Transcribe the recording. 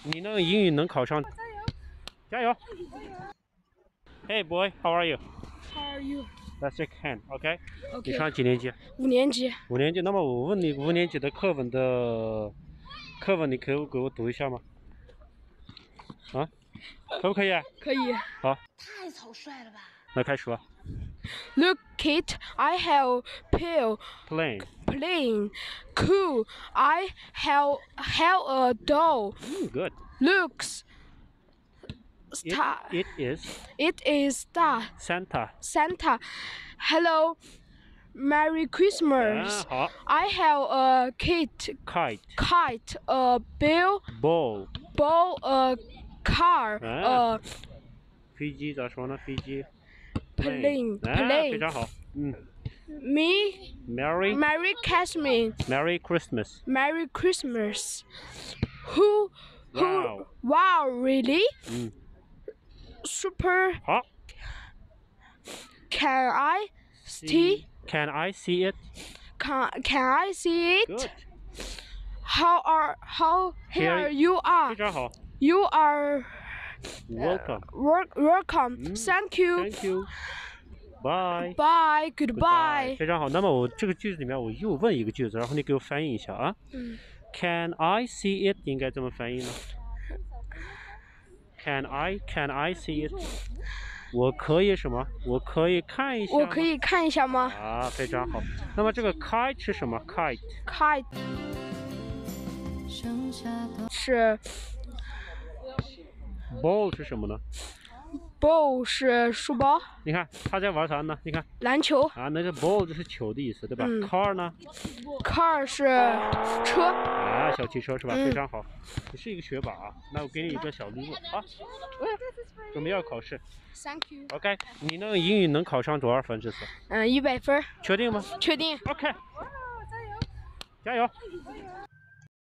你能英语能考上，加油！Hey boy, how are you? How are you? Let's shake hand, OK? OK 你上几年级 ？5年级。 5年级。那么我问你，5年级的课文你可以给我读一下吗？啊，可不可以啊？ 可以。 好， 太草率了吧！ 那开始吧。 Look, Kate, I have plane. Cool. I have a doll. Good. Looks. Star. It is star. Santa. Hello. Merry Christmas. 好。 I have a kite, a ball, a car, 飞机咋说呢？飞机 plane. 非常好。 Merry Christmas. Merry Christmas. Wow, really? Super. 好。 Can I see it? Can I see it? Good. Here you 非 are. 常好。 You are welcome. Thank you. Thank you. Bye. Bye. Goodbye. 非常好。那么我这个句子里面我又问一个句子，然后你给我翻译一下啊。Can I see it 应该怎么翻译呢 ？Can I see it？ 我可以什么？我可以看一下。 我可以看一下吗？ 啊，非常好。那么这个 kite 是什么 ？kite 是 ball 是什么呢？ ball 是书包。 你看他在玩啥呢？你看篮球。 啊，那个 ball 就是球的意思，对吧？car 呢 ？car 是车。 啊，小汽车是吧？非常好，你是一个学霸啊。那我给你一个小礼物啊，准备要考试。 Thank you. OK， 你英语能考上多少分这次 ？100分。 确定吗？ 确定。 OK，加油！